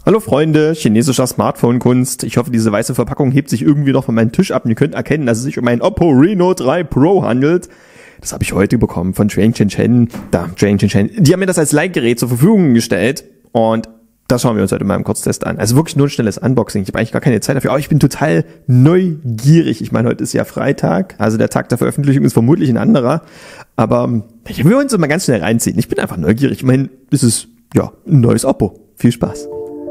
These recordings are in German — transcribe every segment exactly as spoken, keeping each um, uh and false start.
Hallo Freunde, chinesischer Smartphone-Kunst. Ich hoffe, diese weiße Verpackung hebt sich irgendwie noch von meinem Tisch ab und ihr könnt erkennen, dass es sich um ein Oppo Reno drei Pro handelt. Das habe ich heute bekommen von Zhuang Chen. Da, Zhuang Chen. Die haben mir das als Leihgerät zur Verfügung gestellt und das schauen wir uns heute mal im Kurztest an. Also wirklich nur ein schnelles Unboxing. Ich habe eigentlich gar keine Zeit dafür, aber ich bin total neugierig. Ich meine, heute ist ja Freitag, also der Tag der Veröffentlichung ist vermutlich ein anderer. Aber ich will uns mal ganz schnell reinziehen. Ich bin einfach neugierig. Ich meine, das ist ja ein neues Oppo. Viel Spaß.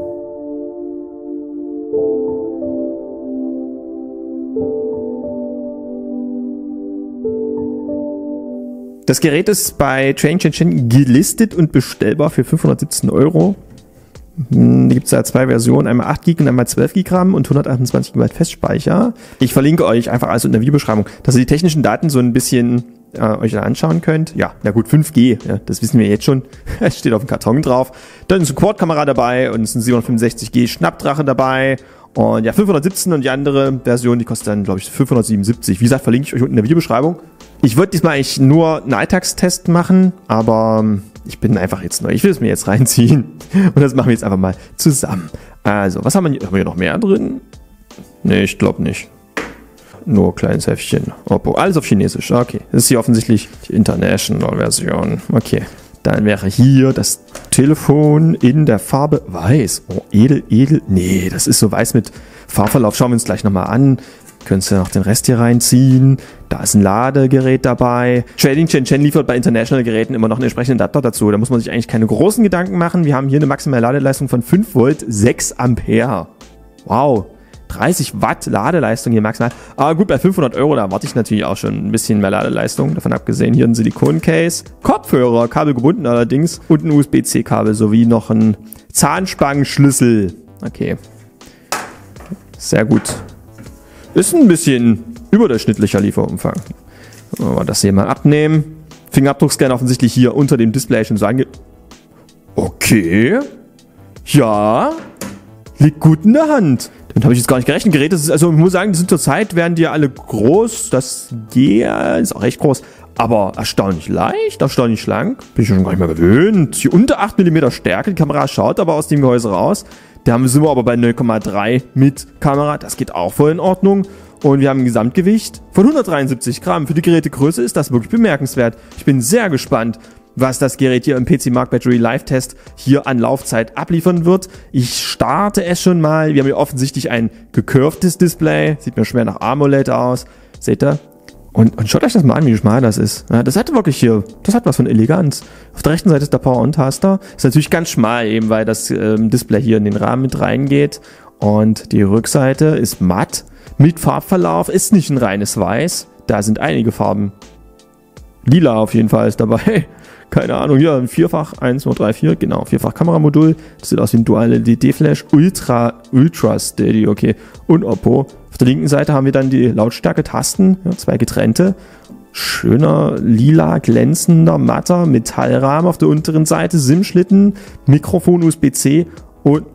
Das Gerät ist bei Zhuang Chen gelistet und bestellbar für fünfhundertsiebzehn Euro. Da gibt es ja zwei Versionen, einmal acht Gigabyte und einmal zwölf Gigabyte und hundertachtundzwanzig Gigabyte Festspeicher. Ich verlinke euch einfach alles in der Videobeschreibung, dass ihr die technischen Daten so ein bisschen äh, euch da anschauen könnt. Ja, na gut, fünf G, ja, das wissen wir jetzt schon. Es steht auf dem Karton drauf. Dann ist eine Quad-Kamera dabei und es ist ein siebenhundertfünfundsechzig G Schnappdrache dabei. Und ja, fünfhundertsiebzehn und die andere Version, die kostet dann, glaube ich, fünfhundertsiebenundsiebzig. Wie gesagt, verlinke ich euch unten in der Videobeschreibung. Ich würde diesmal eigentlich nur einen Alltagstest machen, aber ich bin einfach jetzt neu. Ich will es mir jetzt reinziehen und das machen wir jetzt einfach mal zusammen. Also, was haben wir hier? Haben wir hier noch mehr drin? Nee, ich glaube nicht. Nur ein kleines Heftchen. Oppo. Alles auf Chinesisch. Okay. Das ist hier offensichtlich die International-Version. Okay. Dann wäre hier das Telefon in der Farbe weiß. Oh, edel, edel. Nee, das ist so weiß mit Farbverlauf. Schauen wir uns gleich nochmal an. Könntest du noch den Rest hier reinziehen. Da ist ein Ladegerät dabei. Zhuang Chen liefert bei International-Geräten immer noch einen entsprechenden Adapter dazu. Da muss man sich eigentlich keine großen Gedanken machen. Wir haben hier eine maximale Ladeleistung von fünf Volt, sechs Ampere. Wow. dreißig Watt Ladeleistung hier maximal. Aber gut, bei fünfhundert Euro, da erwarte ich natürlich auch schon ein bisschen mehr Ladeleistung. Davon abgesehen hier ein Silikon-Case. Kopfhörer, kabelgebunden allerdings. Und ein U S B C Kabel sowie noch ein Zahnspangenschlüssel. Okay. Sehr gut. Ist ein bisschen überdurchschnittlicher Lieferumfang. Wenn wir das hier mal abnehmen. Fingerabdruckscanner offensichtlich hier unter dem Display schon so ange... Okay. Ja. Liegt gut in der Hand. Damit habe ich jetzt gar nicht gerechnet. Geräte, ist, also ich muss sagen, die sind zurzeit, werden die alle groß. Das G ist auch recht groß. Aber erstaunlich leicht, erstaunlich schlank. Bin ich schon gar nicht mehr gewöhnt. Hier unter acht Millimeter Stärke. Die Kamera schaut aber aus dem Gehäuse raus. Da sind wir aber bei neun Komma drei mit Kamera. Das geht auch voll in Ordnung. Und wir haben ein Gesamtgewicht von hundertdreiundsiebzig Gramm. Für die Gerätegröße ist das wirklich bemerkenswert. Ich bin sehr gespannt, was das Gerät hier im P C Mark Battery Live Test hier an Laufzeit abliefern wird. Ich starte es schon mal. Wir haben hier offensichtlich ein gecurvedes Display. Sieht mir schwer nach AMOLED aus. Seht ihr? Und, und schaut euch das mal an, wie schmal das ist. Ja, das hat wirklich hier, das hat was von Eleganz. Auf der rechten Seite ist der Power-On-Taster. Ist natürlich ganz schmal eben, weil das ähm, Display hier in den Rahmen mit reingeht. Und die Rückseite ist matt. Mit Farbverlauf, ist nicht ein reines Weiß. Da sind einige Farben. Lila auf jeden Fall ist dabei. Keine Ahnung, hier ein Vierfach, eins, zwei, drei, vier, genau, Vierfach Kameramodul. Das sieht aus wie ein Dual-L E D-Flash, Ultra, Ultra Steady, okay, und Oppo. Auf der linken Seite haben wir dann die Lautstärke-Tasten, ja, zwei getrennte. Schöner, lila, glänzender, matter Metallrahmen auf der unteren Seite, SIM-Schlitten, Mikrofon U S B C und,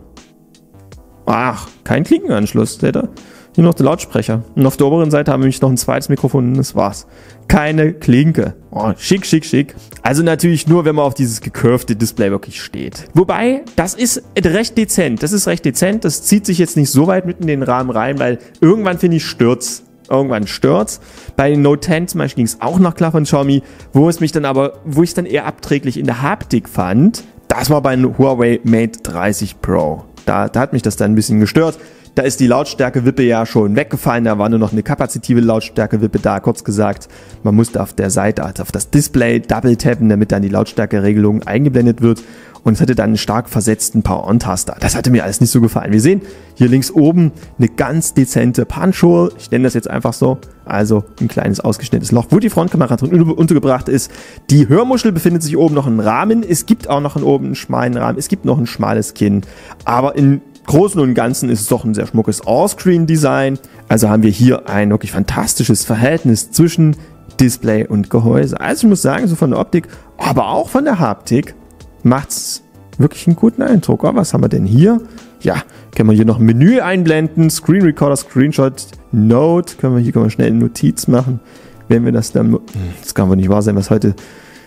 ach, kein Klinkenanschluss, seht ihr? Hier noch der Lautsprecher. Und auf der oberen Seite haben wir nämlich noch ein zweites Mikrofon und das war's. Keine Klinke. Oh, schick, schick, schick. Also natürlich nur, wenn man auf dieses gecurvte Display wirklich steht. Wobei, das ist recht dezent. Das ist recht dezent. Das zieht sich jetzt nicht so weit mitten in den Rahmen rein, weil irgendwann, finde ich, stürzt. Irgendwann stürzt. Bei den Note zehn zum Beispiel ging es auch noch klar von Xiaomi, wo es mich dann aber, wo ich es dann eher abträglich in der Haptik fand. Das war bei einem Huawei Mate dreißig Pro. Da, da hat mich das dann ein bisschen gestört. Da ist die Lautstärke-Wippe ja schon weggefallen, da war nur noch eine kapazitive Lautstärke-Wippe da, kurz gesagt. Man musste auf der Seite, also auf das Display, double tappen, damit dann die Lautstärke-Regelung eingeblendet wird. Und es hatte dann einen stark versetzten Power-On-Taster. Das hatte mir alles nicht so gefallen. Wir sehen hier links oben eine ganz dezente Punch-Hole. Ich nenne das jetzt einfach so. Also ein kleines ausgeschnittenes Loch, wo die Frontkamera drin untergebracht ist. Die Hörmuschel befindet sich oben noch im Rahmen. Es gibt auch noch einen oben einen schmalen Rahmen. Es gibt noch ein schmales Kinn. Aber in Großen und Ganzen ist es doch ein sehr schmuckes All-Screen-Design. Also haben wir hier ein wirklich fantastisches Verhältnis zwischen Display und Gehäuse. Also ich muss sagen, so von der Optik, aber auch von der Haptik macht's wirklich einen guten Eindruck. Oh, was haben wir denn hier? Ja, können wir hier noch ein Menü einblenden, Screen Recorder, Screenshot, Note. Können wir hier können wir schnell eine Notiz machen, wenn wir das dann... Das kann wohl nicht wahr sein, was heute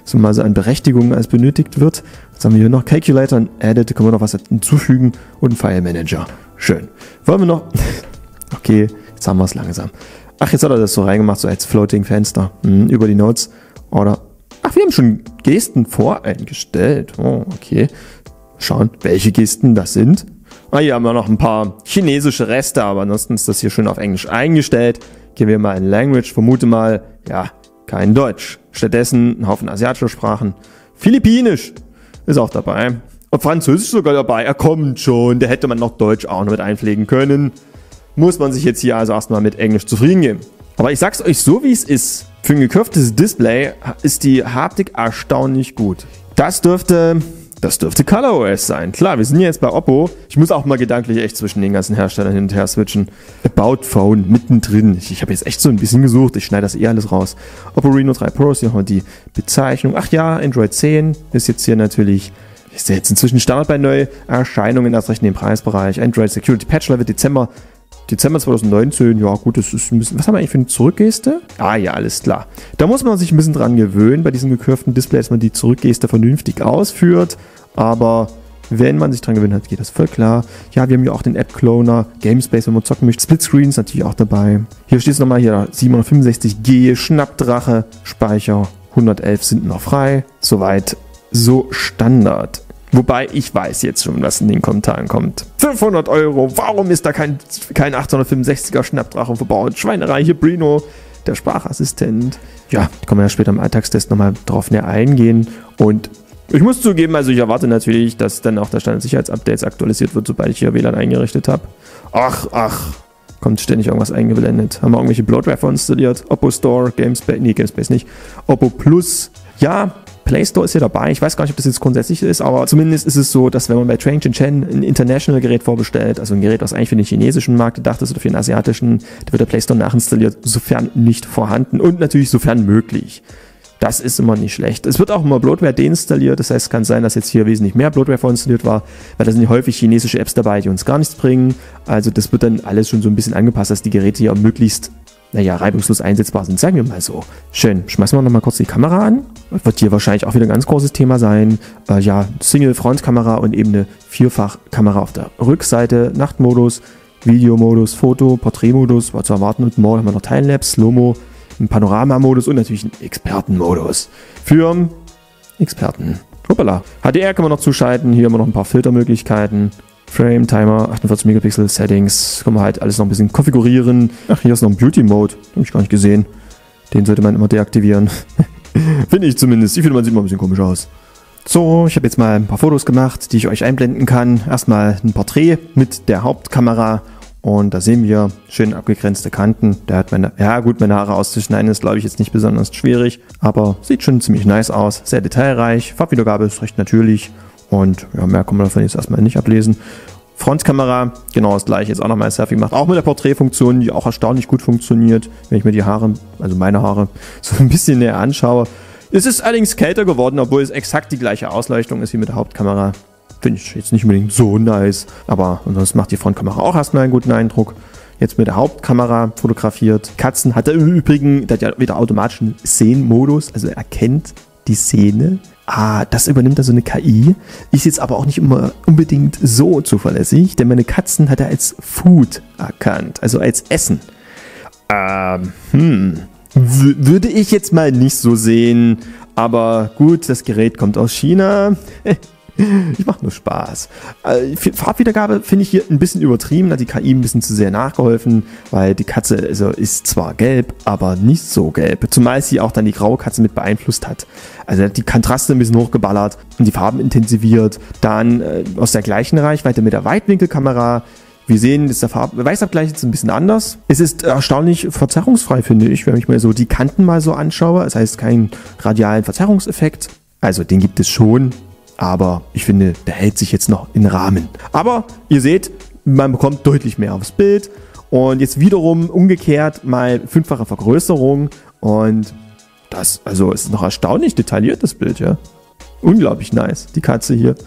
so mal so an Berechtigungen als benötigt wird. Jetzt haben wir hier noch Calculator und Edit, da können wir noch was hinzufügen und File Manager. Schön. Wollen wir noch... Okay, jetzt haben wir es langsam. Ach, jetzt hat er das so reingemacht, so als Floating Fenster hm, über die Notes. Oder... Ach, wir haben schon Gesten voreingestellt. Oh, okay. Schauen, welche Gesten das sind. Ah, hier haben wir noch ein paar chinesische Reste, aber ansonsten ist das hier schön auf Englisch eingestellt. Gehen wir mal in Language, vermute mal, ja, kein Deutsch. Stattdessen ein Haufen asiatischer Sprachen. Philippinisch ist auch dabei. Und Französisch sogar dabei. Er kommt schon, da hätte man noch Deutsch auch noch mit einpflegen können. Muss man sich jetzt hier also erstmal mit Englisch zufrieden geben. Aber ich sag's euch so, wie es ist. Für ein geköpftes Display ist die Haptik erstaunlich gut. Das dürfte... Das dürfte ColorOS sein. Klar, wir sind jetzt bei Oppo. Ich muss auch mal gedanklich echt zwischen den ganzen Herstellern hin und her switchen. About Phone, mittendrin. Ich, ich habe jetzt echt so ein bisschen gesucht. Ich schneide das eh alles raus. Oppo Reno drei Pro ist hier nochmal die Bezeichnung. Ach ja, Android zehn ist jetzt hier natürlich... Ist ja jetzt inzwischen Standard bei Neuerscheinungen, erst recht in dem Preisbereich. Android Security Patch Level Dezember... Dezember zwanzig neunzehn, ja gut, das ist ein bisschen... Was haben wir eigentlich für eine Zurückgeste? Ah ja, alles klar. Da muss man sich ein bisschen dran gewöhnen, bei diesen gekurvten Displays, dass man die Zurückgeste vernünftig ausführt. Aber wenn man sich dran gewöhnt hat, geht das voll klar. Ja, wir haben hier auch den App-Cloner, Gamespace, wenn man zocken möchte. Splitscreens natürlich auch dabei. Hier steht es nochmal, hier siebenhundertfünfundsechzig G, Schnappdrache, Speicher, hundertelf sind noch frei. Soweit so Standard. Wobei, ich weiß jetzt schon, was in den Kommentaren kommt. fünfhundert Euro, warum ist da kein, kein achthundertfünfundsechziger Schnappdrache verbaut? Schweinerei, hier Brino, der Sprachassistent. Ja, da können wir ja später im Alltagstest nochmal drauf näher eingehen. Und ich muss zugeben, also ich erwarte natürlich, dass dann auch der Stand Sicherheitsupdates aktualisiert wird, sobald ich hier W L A N eingerichtet habe. Ach, ach, kommt ständig irgendwas eingeblendet. Haben wir irgendwelche Bloatware vorinstalliert? Oppo Store, Gamespace, nee, Gamespace nicht. Oppo Plus, ja, Play Store ist hier dabei. Ich weiß gar nicht, ob das jetzt grundsätzlich ist, aber zumindest ist es so, dass wenn man bei Train Chen ein International-Gerät vorbestellt, also ein Gerät, was eigentlich für den chinesischen Markt gedacht ist oder für den asiatischen, da wird der Play Store nachinstalliert, sofern nicht vorhanden und natürlich sofern möglich. Das ist immer nicht schlecht. Es wird auch immer Bloatware deinstalliert, das heißt, es kann sein, dass jetzt hier wesentlich mehr Bloatware vorinstalliert war, weil da sind häufig chinesische Apps dabei, die uns gar nichts bringen. Also das wird dann alles schon so ein bisschen angepasst, dass die Geräte hier möglichst, naja, reibungslos einsetzbar sind, sagen wir mal so. Schön, schmeißen wir nochmal kurz die Kamera an. Wird hier wahrscheinlich auch wieder ein ganz großes Thema sein. Äh, ja, Single-Front-Kamera und eben eine Vierfach-Kamera auf der Rückseite, Nachtmodus, Videomodus, Foto, Porträtmodus, war zu erwarten und morgen haben wir noch Timelapse, Slow-Mo, einen Panorama-Modus und natürlich einen Experten-Modus für Experten. Hoppala. H D R können wir noch zuschalten, hier haben wir noch ein paar Filtermöglichkeiten. Frame, Timer, achtundvierzig Megapixel, Settings, können wir halt alles noch ein bisschen konfigurieren. Ach, hier ist noch ein Beauty-Mode, den habe ich gar nicht gesehen. Den sollte man immer deaktivieren. Finde ich zumindest. Ich finde, man sieht immer ein bisschen komisch aus. So, ich habe jetzt mal ein paar Fotos gemacht, die ich euch einblenden kann. Erstmal ein Porträt mit der Hauptkamera. Und da sehen wir schön abgegrenzte Kanten. Der hat meine, ja gut, meine Haare auszuschneiden ist, glaube ich, jetzt nicht besonders schwierig. Aber sieht schon ziemlich nice aus. Sehr detailreich. Farbwiedergabe ist recht natürlich. Und ja, mehr kann man davon jetzt erstmal nicht ablesen. Frontkamera, genau das gleiche, jetzt auch nochmal ein Selfie gemacht. Auch mit der Porträtfunktion, die auch erstaunlich gut funktioniert. Wenn ich mir die Haare, also meine Haare, so ein bisschen näher anschaue. Es ist allerdings kälter geworden, obwohl es exakt die gleiche Ausleuchtung ist wie mit der Hauptkamera. Finde ich jetzt nicht unbedingt so nice. Aber ansonsten macht die Frontkamera auch erstmal einen guten Eindruck. Jetzt mit der Hauptkamera fotografiert. Katzen hat er im Übrigen, der hat ja wieder automatischen Szenenmodus, also er erkennt die Szene. Ah, das übernimmt also eine K I. Ist jetzt aber auch nicht immer unbedingt so zuverlässig, denn meine Katzen hat er als Food erkannt, also als Essen. Ähm, hm, w- würde ich jetzt mal nicht so sehen, aber gut, das Gerät kommt aus China. Ich mache nur Spaß. Äh, Farbwiedergabe finde ich hier ein bisschen übertrieben, da hat die K I ein bisschen zu sehr nachgeholfen, weil die Katze also ist zwar gelb, aber nicht so gelb. Zumal sie auch dann die graue Katze mit beeinflusst hat. Also hat die Kontraste ein bisschen hochgeballert und die Farben intensiviert. Dann äh, aus der gleichen Reichweite mit der Weitwinkelkamera. Wir sehen, ist der Farb Weißabgleich jetzt ein bisschen anders. Es ist erstaunlich verzerrungsfrei, finde ich, wenn ich mir so die Kanten mal so anschaue. Das heißt, keinen radialen Verzerrungseffekt. Also den gibt es schon. Aber ich finde, der hält sich jetzt noch in Rahmen. Aber ihr seht, man bekommt deutlich mehr aufs Bild. Und jetzt wiederum umgekehrt mal fünffache Vergrößerung. Und das, also es ist noch erstaunlich detailliert, das Bild, ja. Unglaublich nice, die Katze hier.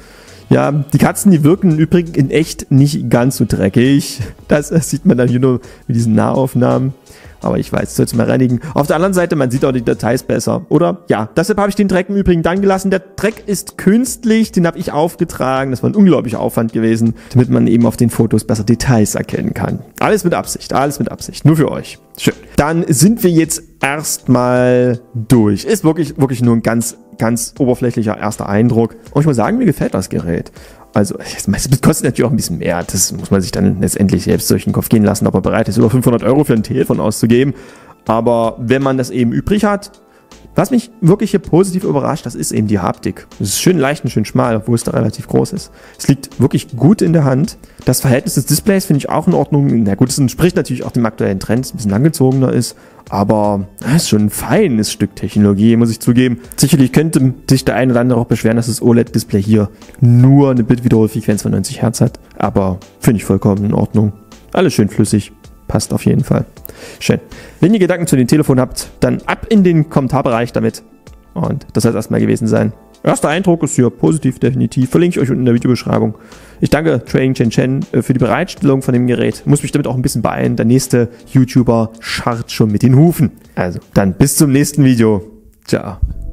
Ja, die Katzen, die wirken im Übrigen in echt nicht ganz so dreckig. Das, das sieht man dann hier nur mit diesen Nahaufnahmen. Aber ich weiß, soll es mal reinigen. Auf der anderen Seite, man sieht auch die Details besser, oder? Ja, deshalb habe ich den Dreck im Übrigen dann gelassen. Der Dreck ist künstlich, den habe ich aufgetragen. Das war ein unglaublicher Aufwand gewesen, damit man eben auf den Fotos besser Details erkennen kann. Alles mit Absicht, alles mit Absicht. Nur für euch. Schön. Dann sind wir jetzt erstmal durch. Ist wirklich, wirklich nur ein ganz, ganz oberflächlicher erster Eindruck. Und ich muss sagen, mir gefällt das Gerät. Also, es kostet natürlich auch ein bisschen mehr. Das muss man sich dann letztendlich selbst durch den Kopf gehen lassen, ob er bereit ist, über fünfhundert Euro für ein Telefon auszugeben. Aber wenn man das eben übrig hat, was mich wirklich hier positiv überrascht, das ist eben die Haptik. Es ist schön leicht und schön schmal, obwohl es da relativ groß ist. Es liegt wirklich gut in der Hand. Das Verhältnis des Displays finde ich auch in Ordnung. Na gut, es entspricht natürlich auch dem aktuellen Trend, dass es ein bisschen langgezogener ist. Aber es ist schon ein feines Stück Technologie, muss ich zugeben. Sicherlich könnte sich der eine oder andere auch beschweren, dass das O L E D-Display hier nur eine Bildwiederholfrequenz von neunzig Hertz hat. Aber finde ich vollkommen in Ordnung. Alles schön flüssig. Passt auf jeden Fall. Schön. Wenn ihr Gedanken zu den Telefonen habt, dann ab in den Kommentarbereich damit. Und das soll es erstmal gewesen sein. Erster Eindruck ist hier positiv, definitiv. Verlinke ich euch unten in der Videobeschreibung. Ich danke Trading Chen Chen für die Bereitstellung von dem Gerät. Muss mich damit auch ein bisschen beeilen. Der nächste YouTuber scharrt schon mit den Hufen. Also, dann bis zum nächsten Video. Ciao.